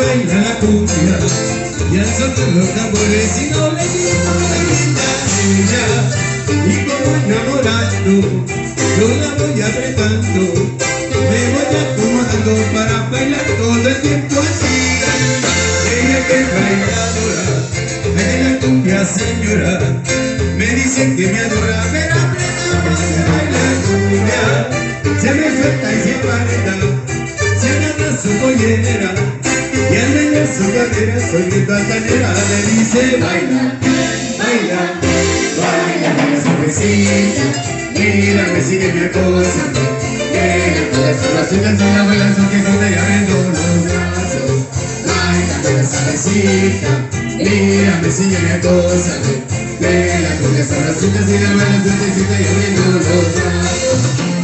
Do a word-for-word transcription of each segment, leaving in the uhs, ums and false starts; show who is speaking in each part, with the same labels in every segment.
Speaker 1: baila la cumbia y al son de los tambores y no le quito la linda ella. Y como enamorando yo la voy apretando, me voy acomodando para bailar todo el tiempo así. Ella que es bailadora, de la cumbia señora, me dicen que me adora, pero apretamos se baila cumbia. Se me suelta y se aparenta, se agarra su pollera y al medio su cadera, soy mi altanera, me dice baila, baila, baila, baila suavecita, mira, me sigue mi cosa, mira, todas las uñas son las buenas, son que son de abriendo los brazos, baila, baila suavecita, mira, me sigue mi cosa, mira, todas las uñas y las buenas, suavecita y abriendo los brazos.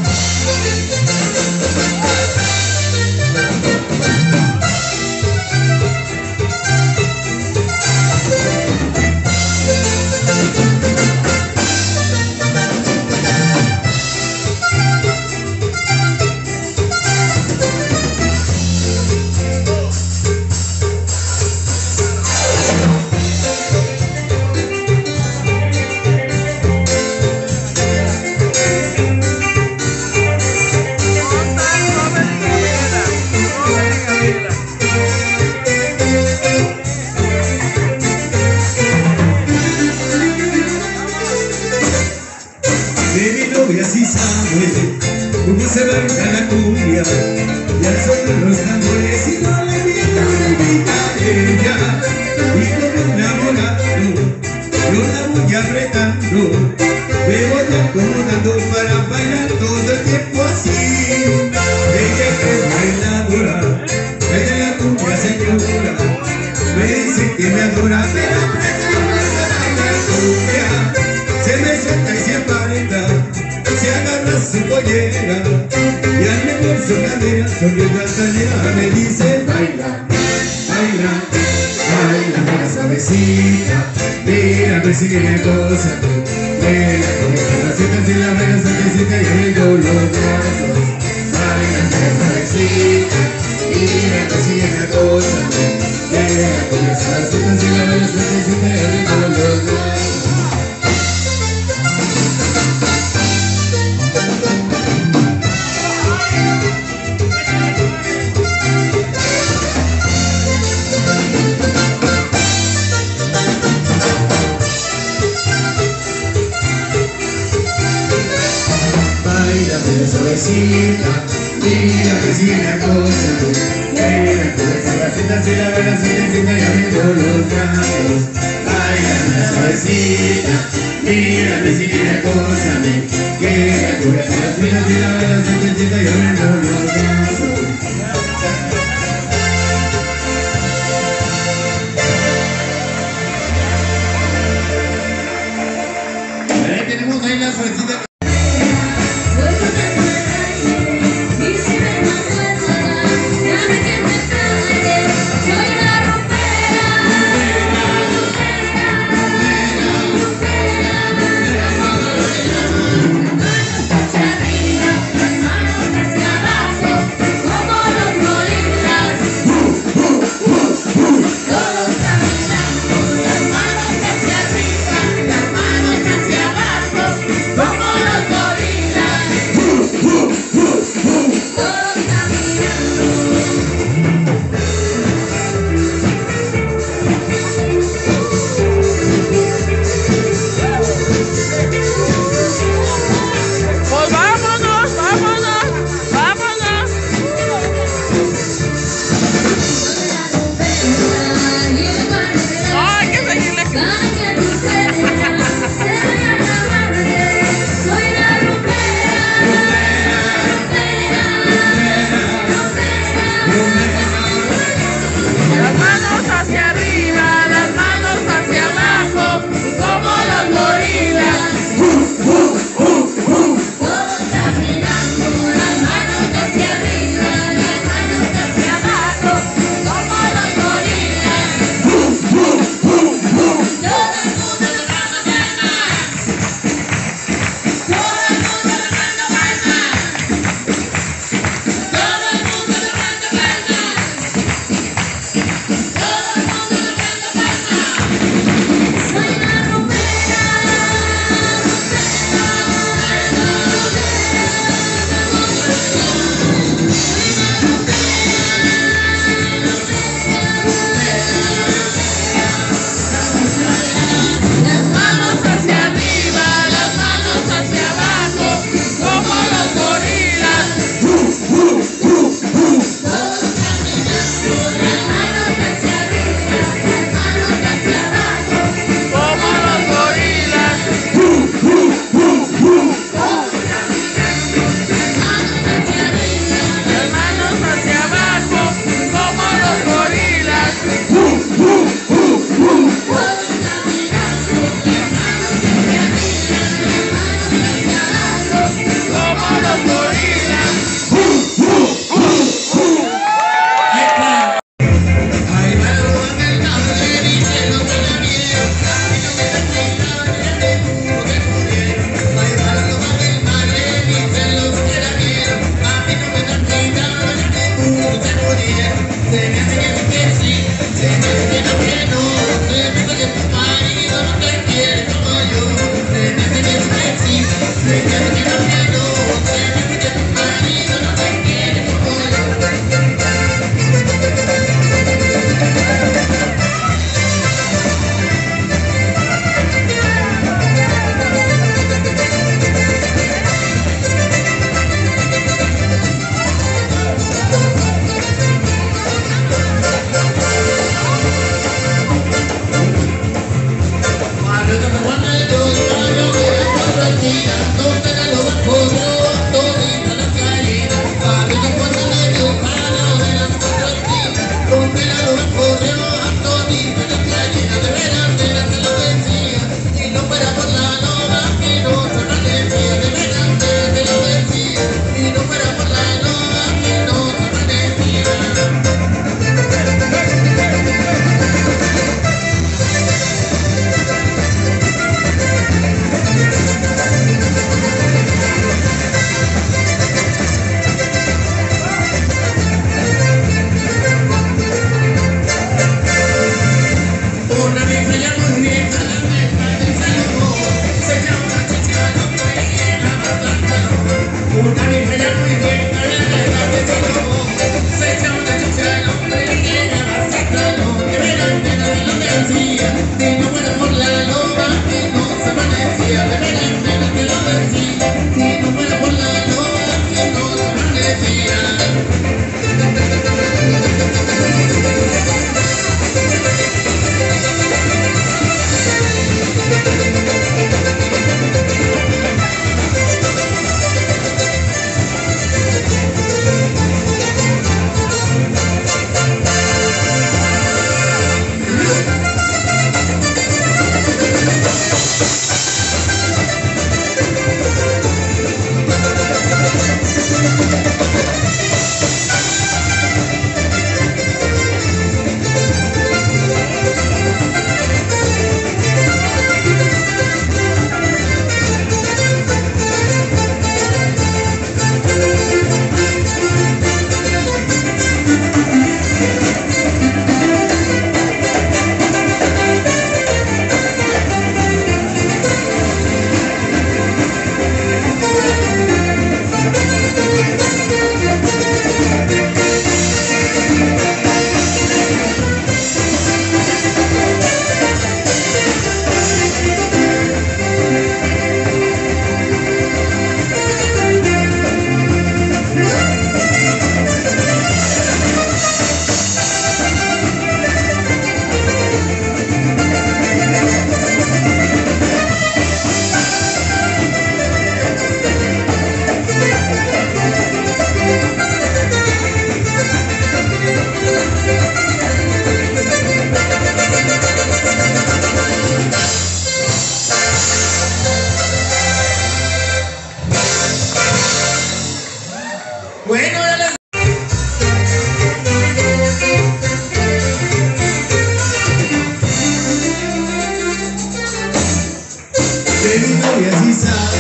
Speaker 1: Así sabe cómo se baila la cumbia y al son de los tambores y no le grita, le grita ella. Y como enamorando yo la voy apretando, me voy acomodando para bailar todo el tiempo así. Ella que es bailadora, es de la cumbia señora, me dice que me adora, pero apretamos se baila cumbia. Se me suelta y se aparenta, se agarra su pollera y al meter su cadera sobre la altanera me dice baila, baila, baila, baila suavecita, mira, me sigue mi cosa, mira, con estas racitas y la baila suavecita y abriendo los brazos, baila, baila suavecita, mira, me sigue mi cosa, mira, con estas racitas y la baila suavecita y abriendo los brazos. Suavecita, mira que sigue la cosa, mira con esas racitas y la vela suavecita y abriendo los brazos, baila suavecita, mira que sigue la cosa, mira con esas racitas y la vela suavecita y abriendo los brazos. Ahí tenemos ahí la suavecita.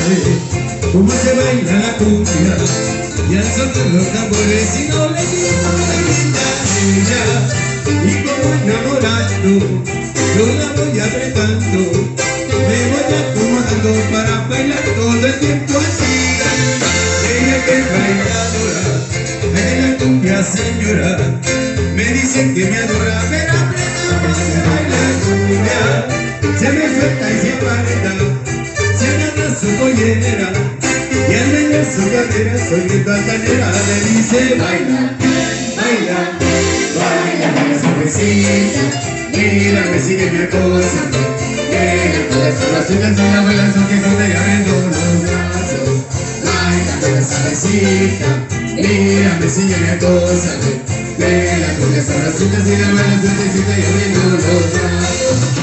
Speaker 1: cómo se baila la cumbia y al son de los tambores y no le digo la linda ella y como enamorando yo la voy apretando, me voy acomodando para bailar todo el tiempo así. Ella que es bailadora, baila la cumbia señora, me dicen que me adora, pero apretamos se baila cumbia, se me suelta y se aparenta, se agarra su pollera y al menear su cadera soy mi altanera, me dice baila, baila, baila, baila suavecita, mírame, sígueme, acósame, mira, todas las sueltas son la baila suavecita y abriendo los brazos, baila, baila suavecita, mírame, sígueme, acósame, mira, todas las sueltas y la baila suavecita y abriendo los brazos.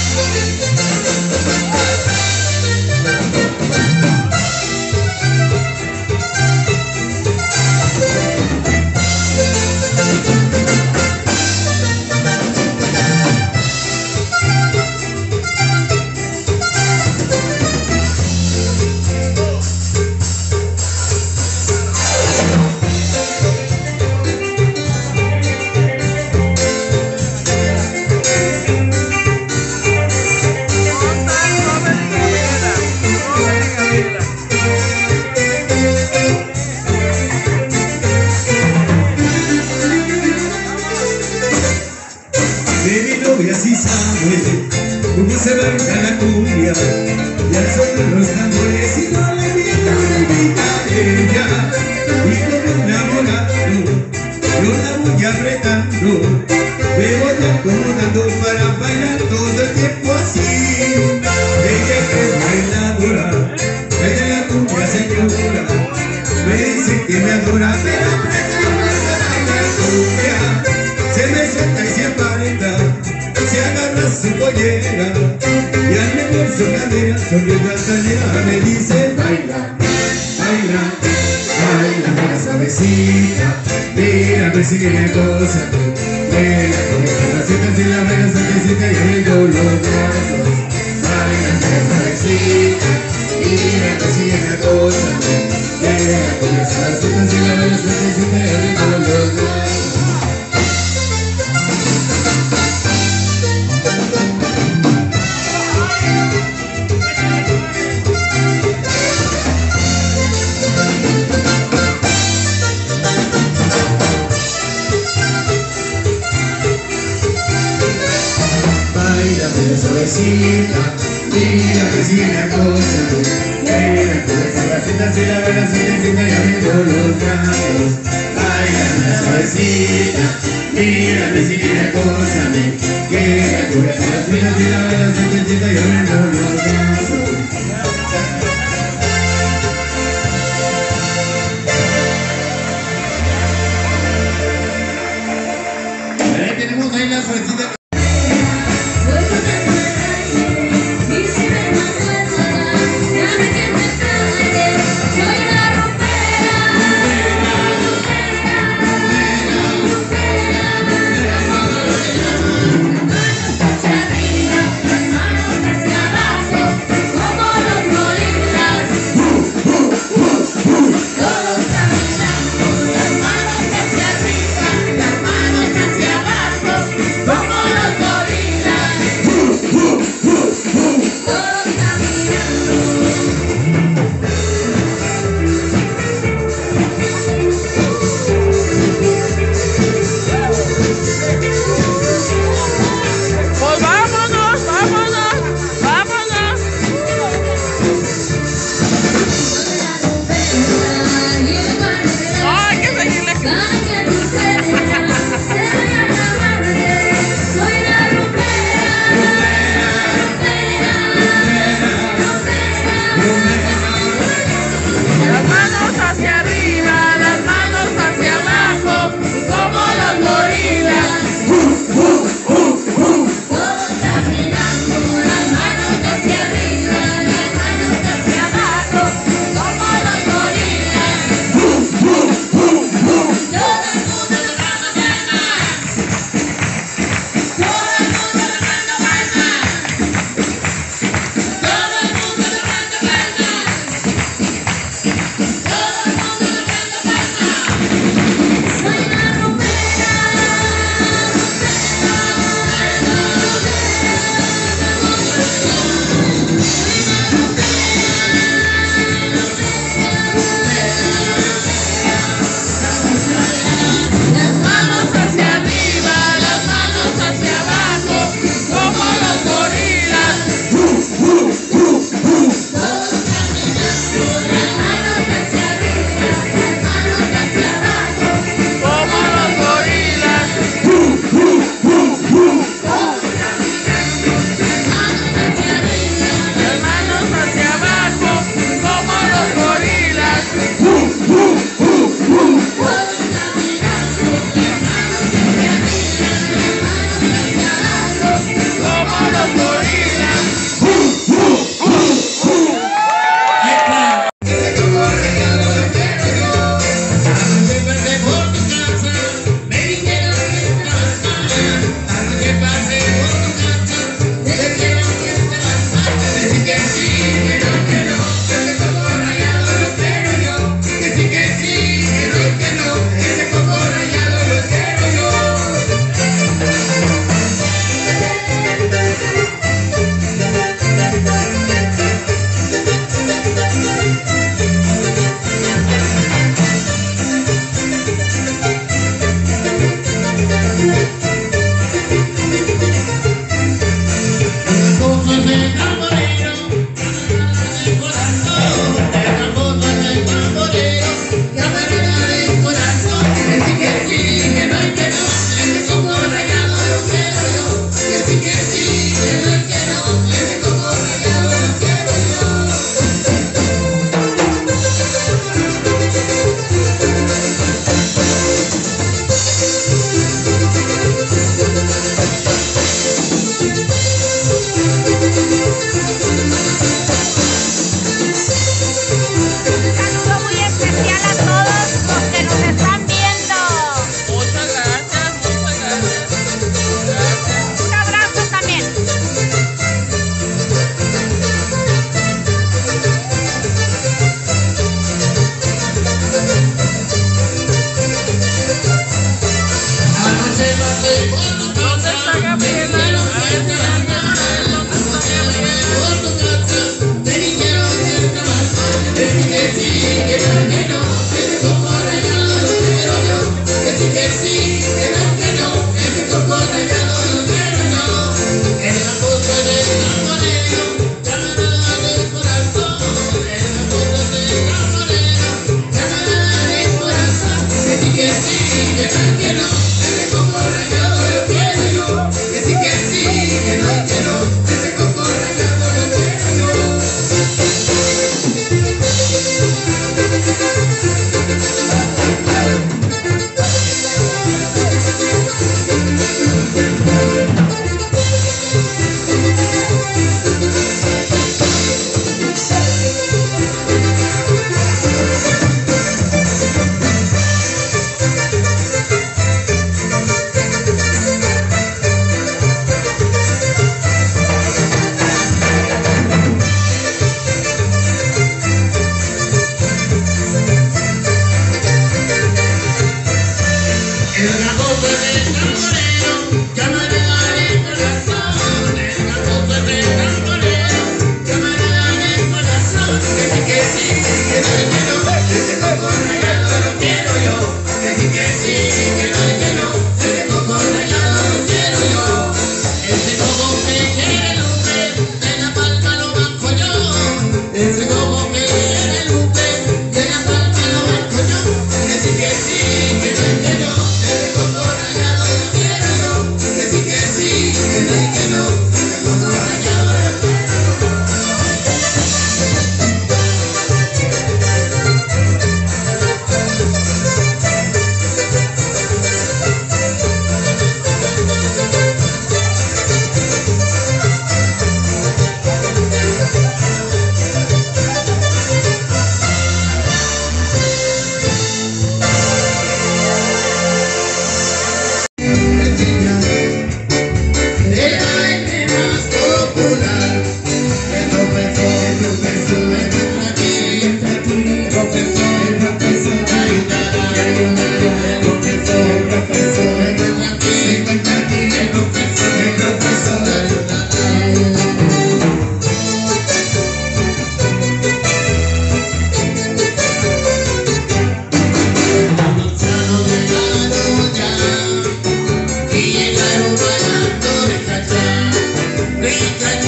Speaker 1: Así sabe cómo se baila la cumbia y al son de los tambores y no le mienta a ella y como enamorado yo la voy apretando, me voy acomodando para bailar todo el tiempo así. Ella que es bailadora, baila la cumbia señora, me dice que me adora, pero apretamos la cumbia, se me suelta y se aparenta, se agarra su pollera y al menear su cadera sobre la altanera me dice baila, baila, baila, baila suavecita, mírame, sígueme, acósame, baila con estas racitas y la baila suavecita y abriendo los brazos, baila, baila suavecita, mírame, sígueme, acósame, baila con estas racitas y la baila suavecita y abriendo los brazos. Suavecita, mira que si me acósame, mira con esas racitas y la baila suavecita y abriendo los brazos, baila suavecita, mira que si me acósame, mira con esas racitas y la baila suavecita y abriendo los brazos. Ahí tenemos ahí la suavecita.
Speaker 2: Hacia arriba, las manos hacia abajo.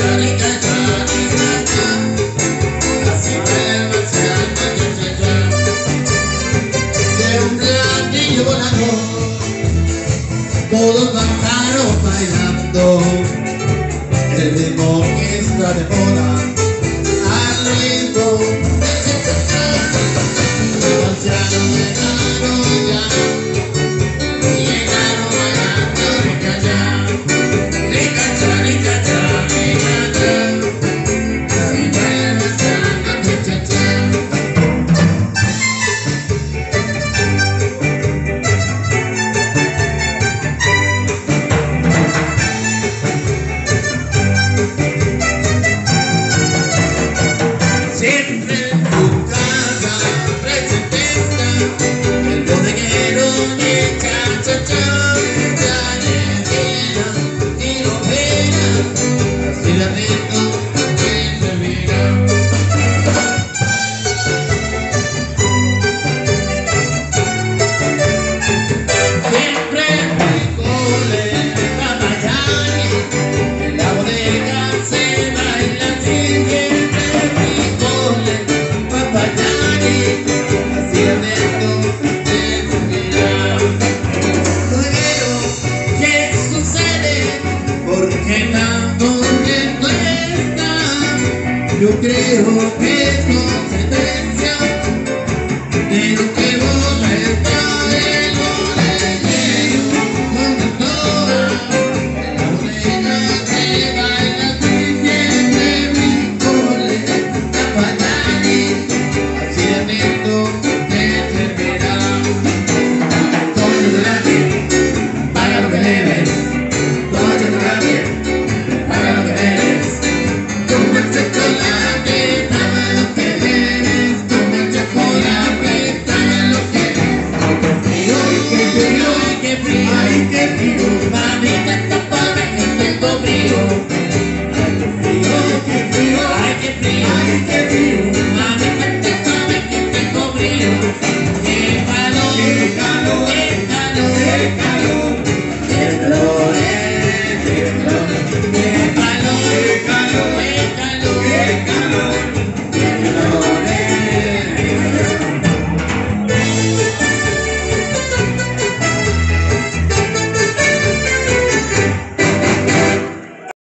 Speaker 2: Todos bajaron bailando el ritmo que está de moda al ritmo. Los ancianos llegaron ya, llegaron bailando ricacha, ricacha, ricacha, ricacha, y bailan esta cha-cha-cha. Siempre en tu casa presenta el bodeguero de cha-cha-cha, la lechera y lo pega, así la rico que se mira. Siempre frijoles pa' Miami, en la bodega se baila así. Así adentro de su vida. Bodeguero, ¿qué sucede? ¿Por qué tan contento está? Yo creo que es consecuencia de lo que vos me estás.